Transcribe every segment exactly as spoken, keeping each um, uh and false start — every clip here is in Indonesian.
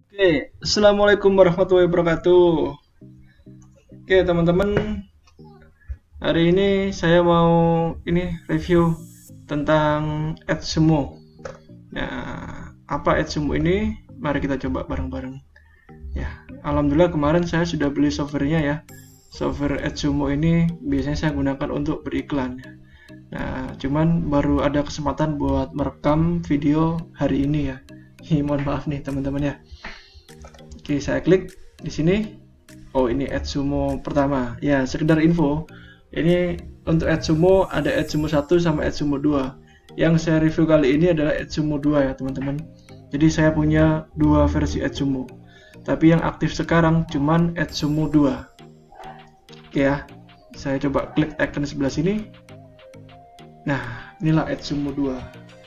Oke, Assalamualaikum warahmatullahi wabarakatuh. Oke, teman-teman, hari ini saya mau ini review tentang AdSumo. Nah, apa AdSumo ini? Mari kita coba bareng-bareng. Ya, alhamdulillah kemarin saya sudah beli softwarenya ya. Software AdSumo ini biasanya saya gunakan untuk beriklan. Nah, cuman baru ada kesempatan buat merekam video hari ini ya. Hi, mohon maaf nih teman-teman ya. Oke, saya klik di sini. Oh, ini AdSumo pertama. Ya, sekedar info. Ini untuk AdSumo ada AdSumo satu sama AdSumo dua. Yang saya review kali ini adalah AdSumo dua ya, teman-teman. Jadi saya punya dua versi AdSumo. Tapi yang aktif sekarang cuman AdSumo dua. Oke ya. Saya coba klik icon sebelah sini. Nah, inilah AdSumo dua.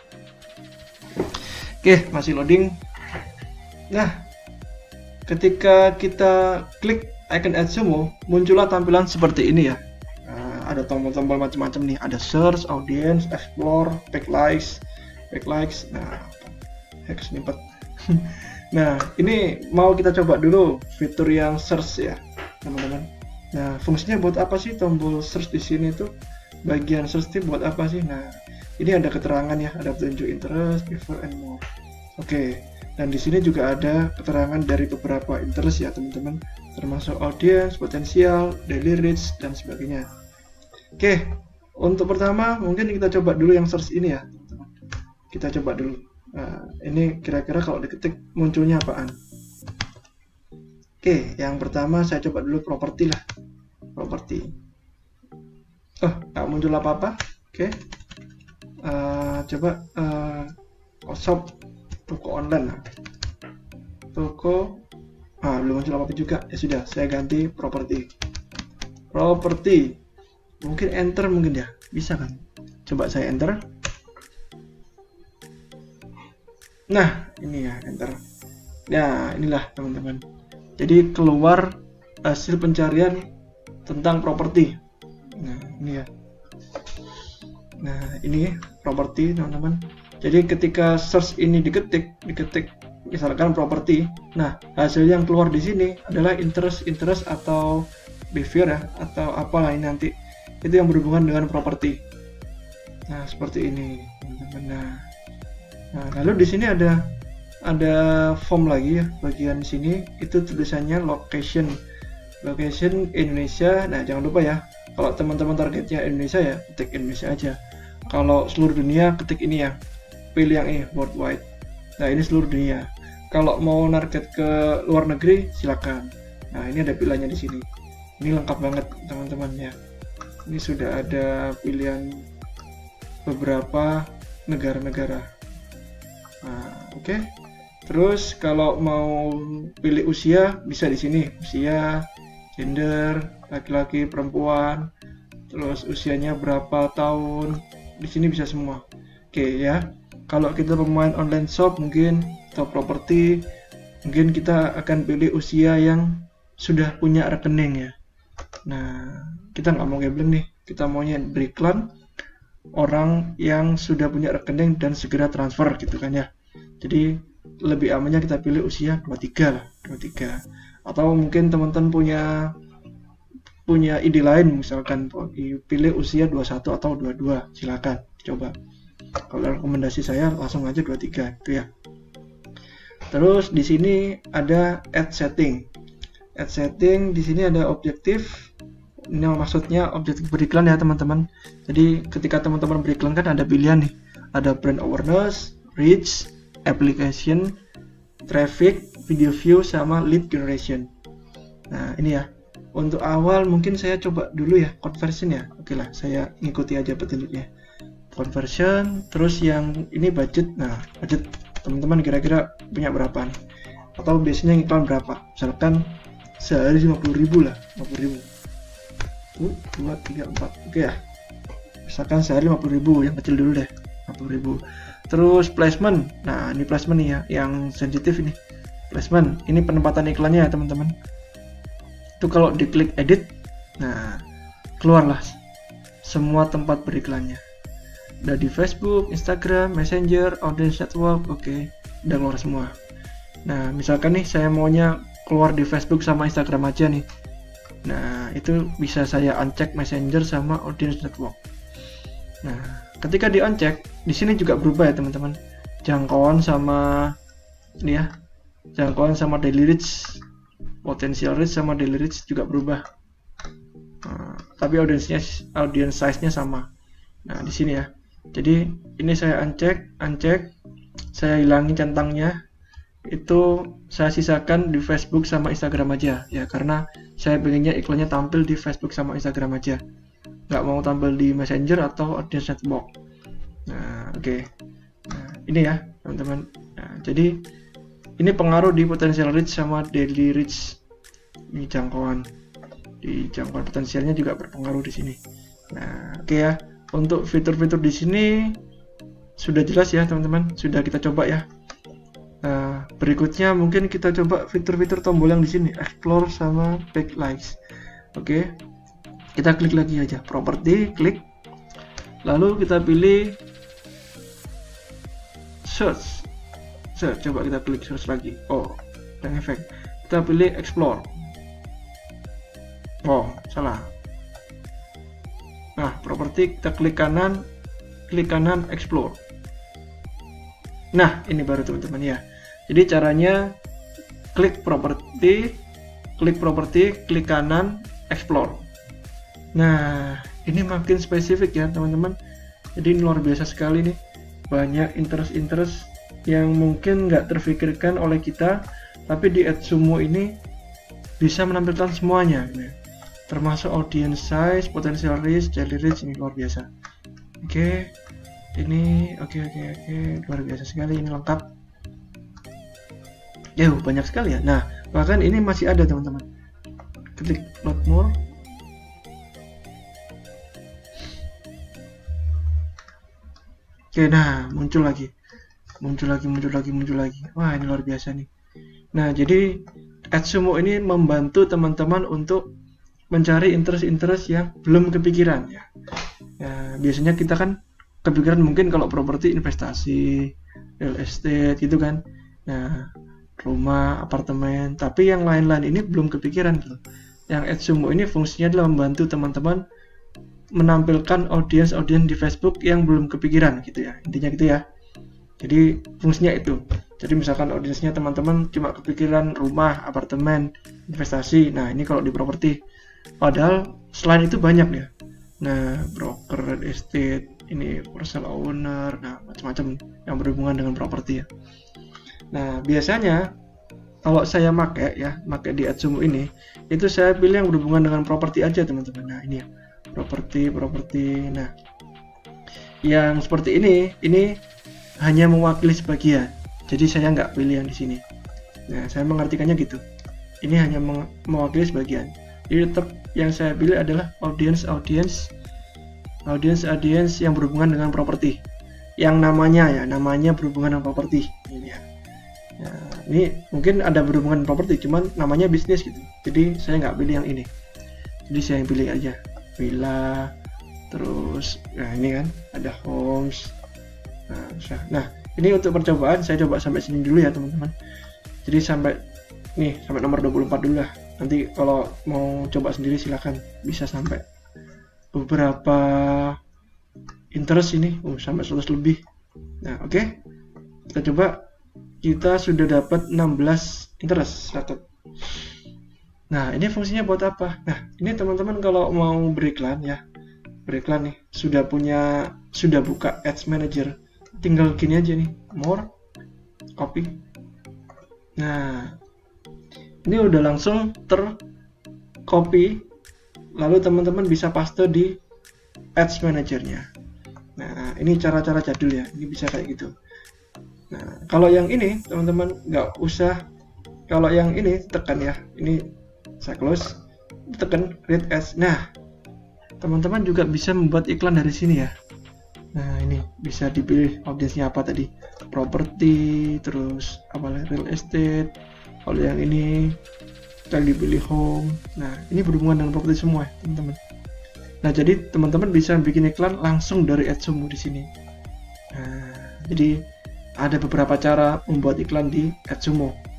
Oke, masih loading. Nah, ketika kita klik icon AdSumo, muncullah tampilan seperti ini ya. Nah, ada tombol-tombol macam-macam nih. Ada search, audience, explore, backlinks, backlinks. Nah, hack snippet. Nah, ini mau kita coba dulu fitur yang search ya, teman-teman. Nah, fungsinya buat apa sih tombol search di sini tuh? Bagian search itu buat apa sih? Nah, ini ada keterangan ya, ada petunjuk interest, prefer, and more. Oke. Dan di sini juga ada keterangan dari beberapa interest ya teman-teman, termasuk audience, potensial, daily reach, dan sebagainya. Oke, untuk pertama mungkin kita coba dulu yang search ini ya teman-teman. Kita coba dulu. Nah, ini kira-kira kalau diketik munculnya apaan? Oke, yang pertama saya coba dulu properti lah. Properti. Oh, nggak muncul apa-apa. Oke. Uh, coba uh, shop toko online lah. Toko ah belum muncul apa-apa juga. Ya sudah, saya ganti properti. Properti. Mungkin enter mungkin ya. Bisa kan? Coba saya enter. Nah, ini ya enter. Nah, inilah teman-teman. Jadi keluar hasil pencarian tentang properti. Nah, ini ya. Nah, ini properti teman-teman. Jadi ketika search ini diketik, diketik misalkan properti, nah hasil yang keluar di sini adalah interest, interest atau behavior ya, atau apalah ini nanti itu yang berhubungan dengan properti. Nah seperti ini, teman-teman. Nah, nah lalu di sini ada ada form lagi ya, bagian sini itu tulisannya location, location Indonesia. Nah jangan lupa ya, kalau teman-teman targetnya Indonesia ya ketik Indonesia aja. Kalau seluruh dunia ketik ini ya. Pilih yang ini worldwide. Nah ini seluruh dunia. Kalau mau target ke luar negeri silakan. Nah ini ada pilihannya di sini. Ini lengkap banget teman-teman ya. Ini sudah ada pilihan beberapa negara-negara. Nah, oke. Okay. Terus kalau mau pilih usia bisa di sini. Usia, gender, laki-laki, perempuan. Terus usianya berapa tahun. Di sini bisa semua. Oke okay, ya. Kalau kita pemain online shop mungkin atau properti, mungkin kita akan pilih usia yang sudah punya rekening ya. Nah, kita nggak mau gambling nih, kita maunya beriklan orang yang sudah punya rekening dan segera transfer gitu kan ya. Jadi lebih amannya kita pilih usia dua puluh tiga lah, dua puluh tiga. Atau mungkin teman-teman punya punya ide lain, misalkan pilih usia dua puluh satu atau dua puluh dua, silakan coba. Kalau rekomendasi saya langsung aja dua puluh tiga itu ya. Terus di sini ada add setting. Add setting di sini ada objektif. Ini maksudnya objektif beriklan ya teman-teman. Jadi ketika teman-teman beriklan kan ada pilihan nih. Ada brand awareness, reach, application, traffic, video view, sama lead generation. Nah ini ya. Untuk awal mungkin saya coba dulu ya conversion ya. Oke lah, saya ngikuti aja petunjuknya. Conversion, terus yang ini budget. Nah budget teman-teman kira-kira punya berapa nih, atau biasanya iklan berapa, misalkan sehari lima puluh ribu lah, lima puluh ribu tuh, dua, tiga, empat, oke ya, misalkan sehari lima puluh ribu, yang kecil dulu deh, lima puluh ribu. Terus placement, nah ini placement nih ya, yang sensitif ini placement, ini penempatan iklannya ya teman-teman. Itu kalau diklik edit, nah keluarlah semua tempat beriklannya. Udah di Facebook, Instagram, Messenger, Audience Network, oke, okay. Udah keluar semua. Nah, misalkan nih saya maunya keluar di Facebook sama Instagram aja nih. Nah, itu bisa saya uncheck Messenger sama Audience Network. Nah, ketika di uncheck, di sini juga berubah ya teman-teman. Jangkauan sama ini ya. Jangkauan sama daily reach, potential reach sama daily reach juga berubah. Nah, tapi audiensnya audience size-nya sama. Nah, di sini ya. Jadi, ini saya uncheck, uncheck, saya hilangi centangnya. Itu saya sisakan di Facebook sama Instagram aja ya, karena saya pengennya iklannya tampil di Facebook sama Instagram aja, nggak mau tampil di Messenger atau Audience Network. Nah, oke, okay. Nah, ini ya teman-teman. Nah, jadi ini pengaruh di potential reach sama daily reach. Ini jangkauan, di jangkauan potensialnya juga berpengaruh di sini. Nah, oke okay ya, untuk fitur-fitur di sini sudah jelas ya teman-teman, sudah kita coba ya. Nah, berikutnya mungkin kita coba fitur-fitur tombol yang di sini, explore sama backlinks. Oke, kita klik lagi aja, property, klik, lalu kita pilih search, search, coba kita klik search lagi. Oh, yang efek, kita pilih explore. Oh, salah. Nah, property, kita klik kanan, klik kanan, explore. Nah, ini baru teman-teman ya. Jadi caranya klik property, klik property, klik kanan, explore. Nah, ini makin spesifik ya teman-teman. Jadi ini luar biasa sekali nih. Banyak interest-interest yang mungkin nggak terfikirkan oleh kita, tapi di AdSumo ini bisa menampilkan semuanya. Gitu. Termasuk audience size, potential reach, daily reach, ini luar biasa. Oke. Ini oke okay, oke okay, oke okay. Luar biasa sekali, ini lengkap. Ya banyak sekali ya. Nah, bahkan ini masih ada teman-teman. Klik load more. Oke, nah muncul lagi, muncul lagi, muncul lagi, muncul lagi. Wah, ini luar biasa nih. Nah, jadi AdSumo ini membantu teman-teman untuk mencari interest-interest yang belum kepikiran ya. Ya, biasanya kita kan kepikiran mungkin kalau properti investasi, real estate gitu kan. Nah, rumah, apartemen, tapi yang lain-lain ini belum kepikiran gitu. Yang AdSumo ini fungsinya adalah membantu teman-teman menampilkan audiens-audiens di Facebook yang belum kepikiran gitu ya. Intinya gitu ya. Jadi fungsinya itu. Jadi misalkan audiensnya teman-teman cuma kepikiran rumah, apartemen, investasi. Nah, ini kalau di properti. Padahal selain itu banyak ya. Nah, broker, real estate, ini personal owner, nah macam-macam yang berhubungan dengan properti ya. Nah, biasanya kalau saya pakai ya, pakai di AdSumo ini, itu saya pilih yang berhubungan dengan properti aja teman-teman. Nah, ini ya, properti, properti. Nah, yang seperti ini, ini hanya mewakili sebagian. Jadi saya nggak pilih yang di sini. Nah, saya mengartikannya gitu. Ini hanya mewakili sebagian. Jadi tetap yang saya pilih adalah audience, audience, audience, audience yang berhubungan dengan properti. Yang namanya ya, namanya berhubungan dengan properti. Ini ya. Nah, ini mungkin ada berhubungan dengan properti, cuman namanya bisnis gitu. Jadi saya nggak pilih yang ini. Jadi saya pilih aja villa, terus, nah ini kan ada homes. Nah, nah ini untuk percobaan saya coba sampai sini dulu ya teman-teman. Jadi sampai nih sampai nomor dua puluh empat dulu lah. Nanti kalau mau coba sendiri silahkan, bisa sampai beberapa interest ini, oh, sampai seratus lebih. Nah oke, okay. Kita coba. Kita sudah dapat enam belas interest catat. Nah, ini fungsinya buat apa? Nah, ini teman-teman kalau mau beriklan ya, beriklan nih, sudah punya, sudah buka Ads Manager, tinggal gini aja nih, more, copy. Nah, ini udah langsung tercopy, lalu teman-teman bisa paste di Ads Manager-nya. Nah, ini cara-cara jadul ya, ini bisa kayak gitu. Nah, kalau yang ini teman-teman nggak usah, kalau yang ini tekan ya, ini saya close, tekan create ads. Nah, teman-teman juga bisa membuat iklan dari sini ya. Nah, ini bisa dipilih audiensnya apa tadi, properti, terus apa real estate. Kalau yang ini kita dipilih home. Nah, ini berhubungan dengan properti semua teman-teman. Nah, jadi teman-teman bisa bikin iklan langsung dari AdSumo di sini. Nah, jadi ada beberapa cara membuat iklan di AdSumo.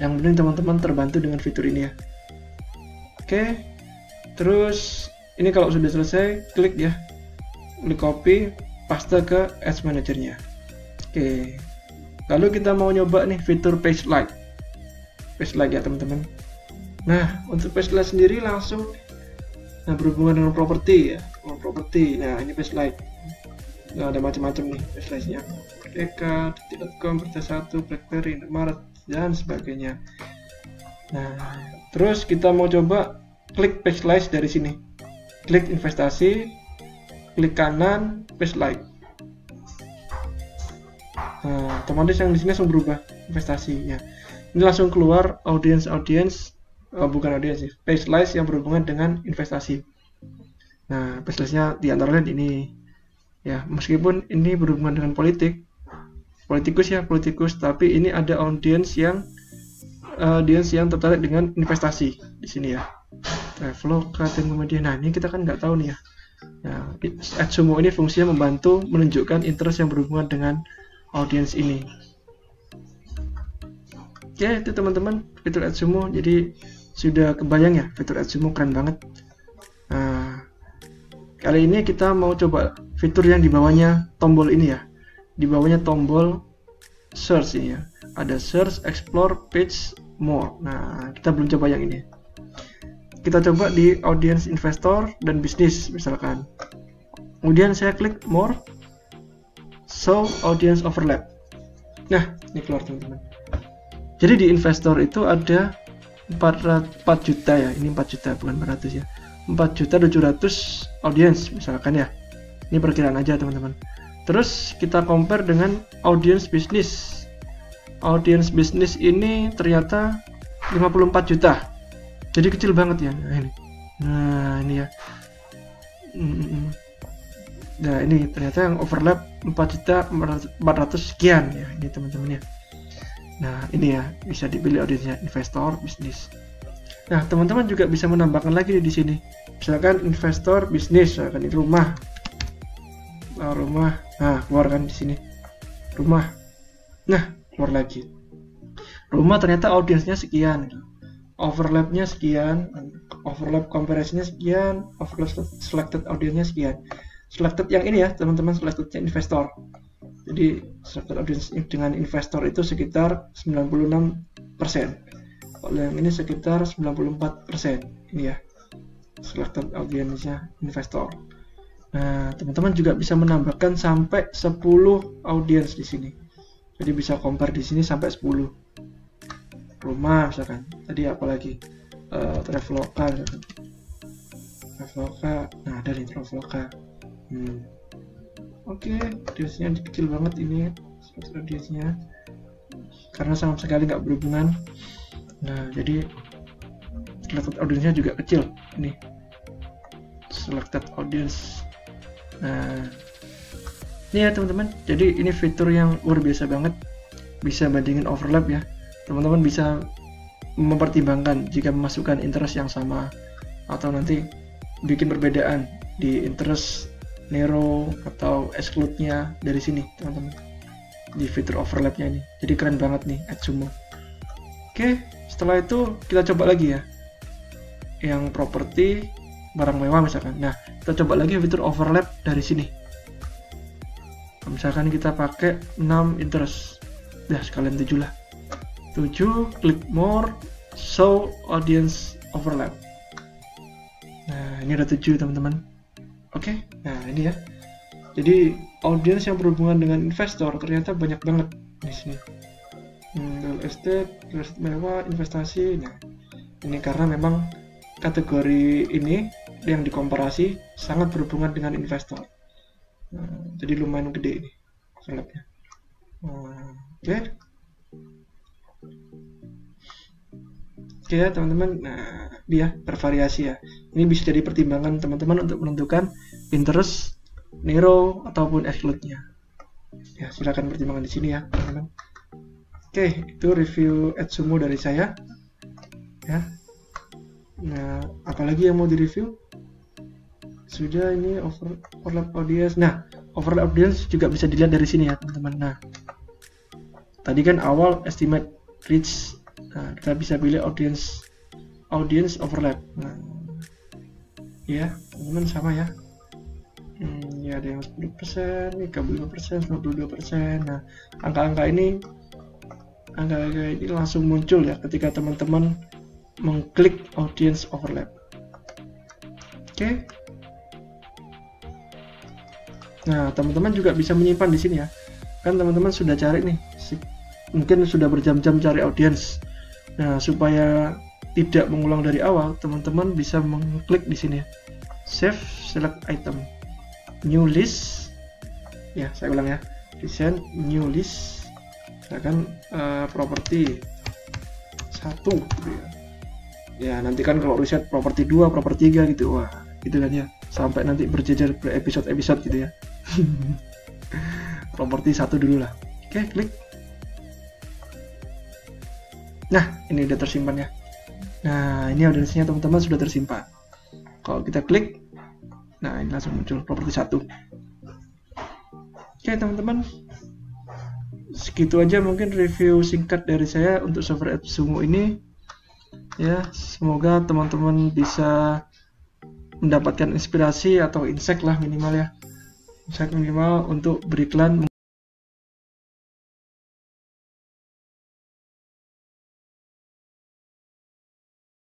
Yang penting teman-teman terbantu dengan fitur ini ya. Oke, terus ini kalau sudah selesai, klik ya, klik copy, paste ke Ads Manager-nya. Oke, lalu kita mau nyoba nih fitur page like, page like ya teman-teman. Nah, untuk page like sendiri langsung, nah berhubungan dengan properti ya, oh, properti. Nah, ini page like. Nah, ada macam-macam nih page like-nya. Eka, detik dot com, Berita satu, BlackBerry, Maret, dan sebagainya. Nah, terus kita mau coba klik page like dari sini. Klik investasi, klik kanan, page like. Nah, otomatis yang di sini langsung berubah investasinya. Ini langsung keluar audience-audience, oh, bukan audience sih, page like yang berhubungan dengan investasi. Nah, page like-nya di antara lain ini. Ya, meskipun ini berhubungan dengan politik, politikus ya, politikus, tapi ini ada audience yang audience yang tertarik dengan investasi di sini ya. Traveloka dan kemudian, nah ini kita kan nggak tahu nih ya. Nah, AdSumo ini fungsinya membantu menunjukkan interest yang berhubungan dengan audience ini. Oke, itu teman-teman fitur AdSumo. Jadi sudah kebayang ya, fitur AdSumo keren banget. Nah, kali ini kita mau coba fitur yang di bawahnya tombol ini ya. Di bawahnya tombol search ini ya. Ada search, explore, page, more. Nah, kita belum coba yang ini. Kita coba di audience investor dan bisnis misalkan. Kemudian saya klik more, show audience overlap. Nah, ini keluar teman-teman. Jadi di investor itu ada empat juta ya. Ini empat juta bukan empat ratus ya. empat juta tujuh ratus audience misalkan ya. Ini perkiraan aja teman-teman. Terus kita compare dengan audience bisnis. Audience bisnis ini ternyata lima puluh empat juta. Jadi kecil banget ya. Nah ini, nah, ini ya. Nah ini ternyata yang overlap empat juta empat ratus sekian ya. Ini teman-teman ya. Nah ini ya, bisa dipilih audiensnya investor bisnis. Nah teman-teman juga bisa menambahkan lagi di sini. Misalkan investor bisnis, misalkan ini rumah. Nah, rumah, nah keluar kan di sini rumah, nah keluar lagi rumah, ternyata audiensnya sekian, overlapnya sekian, overlap comparison-nya sekian, overlap selected audiensnya sekian. Selected yang ini ya teman-teman, selectednya investor. Jadi selected audience dengan investor itu sekitar sembilan puluh enam persen, kalau yang ini sekitar sembilan puluh empat persen. Ini ya selected audience-nya investor. Nah, teman-teman juga bisa menambahkan sampai sepuluh audience di sini. Jadi bisa compare di sini sampai sepuluh. Rumah misalkan. Tadi apalagi uh, Traveloka misalkan. Traveloka. Nah, dari Traveloka. Hmm. Oke, okay, audience-nya kecil banget ini. Audience-nya. Karena sama sekali nggak berhubungan. Nah, jadi selected audience-nya juga kecil. Ini. Selected audience. Nah, ini ya teman-teman. Jadi ini fitur yang luar biasa banget. Bisa bandingin overlap ya. Teman-teman bisa mempertimbangkan jika memasukkan interest yang sama atau nanti bikin perbedaan di interest narrow atau exclude-nya dari sini teman-teman. Di fitur overlapnya ini. Jadi keren banget nih AdSumo. Oke, setelah itu kita coba lagi ya. Yang properti barang mewah misalkan. Nah, kita coba lagi fitur overlap dari sini. Misalkan kita pakai enam interest. Nah, sekalian tujuh lah. tujuh, klik more, show audience overlap. Nah, ini ada tujuh teman-teman. Oke, nah ini ya. Jadi, audience yang berhubungan dengan investor ternyata banyak banget di sini. Hmm, real estate, real estate mewah, investasi. Nah, ini karena memang kategori ini yang dikomparasi sangat berhubungan dengan investor. Nah, jadi lumayan gede ini overlapnya. Nah, oke, okay. Oke okay, ya teman-teman. Nah, dia bervariasi ya. Ini bisa jadi pertimbangan teman-teman untuk menentukan interest, narrow ataupun exclude-nya. Ya, silakan pertimbangan di sini ya teman-teman. Oke, okay, itu review AdSumo dari saya. Ya. Nah, apalagi yang mau direview? Sudah, ini over, overlap audience. Nah, overlap audience juga bisa dilihat dari sini ya teman-teman. Nah, tadi kan awal estimate reach Nah, kita bisa pilih audience audience overlap. Nah, ya teman-teman sama ya. Hmm, ya ada yang sepuluh persen, tiga puluh lima persen, sembilan puluh dua persen. Nah, angka-angka ini angka-angka ini langsung muncul ya ketika teman-teman mengklik audience overlap. Oke. Okay. Nah, teman-teman juga bisa menyimpan di sini ya. Kan teman-teman sudah cari nih, mungkin sudah berjam-jam cari audience. Nah, supaya tidak mengulang dari awal, teman-teman bisa mengklik di sini ya. Save select item. New list. Ya, saya ulang ya. Design new list. Misalkan uh, properti satu gitu ya. Ya, nanti kan kalau riset properti dua, properti tiga gitu. Wah, gitu kan ya. Sampai nanti berjejer berepisode-episode gitu ya. Properti satu dulu lah. Oke, klik. Nah, ini udah tersimpan ya. Nah, ini audiensnya teman-teman sudah tersimpan. Kalau kita klik, nah ini langsung muncul properti satu. Oke teman-teman, segitu aja mungkin review singkat dari saya untuk software AppSumo ini. Ya, semoga teman-teman bisa mendapatkan inspirasi atau insight lah minimal ya. Insight minimal untuk beriklan.